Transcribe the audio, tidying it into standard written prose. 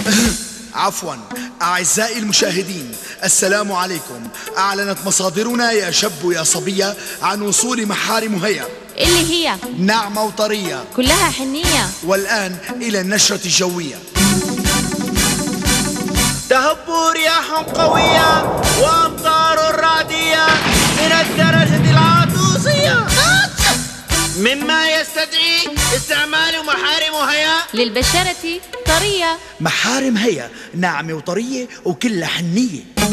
عفوا أعزائي المشاهدين، السلام عليكم. أعلنت مصادرنا يا شاب يا صبية عن وصول محارم هيا، اللي هي ناعمة وطرية كلها حنية. والآن إلى النشرة الجوية. تهب رياح قوية وأمطار رعدية من الدرجة العطوسية، مما يستدعي استعمال محارم هيا للبشرة طرية. محارم هيا ناعمة وطرية وكلها حنية.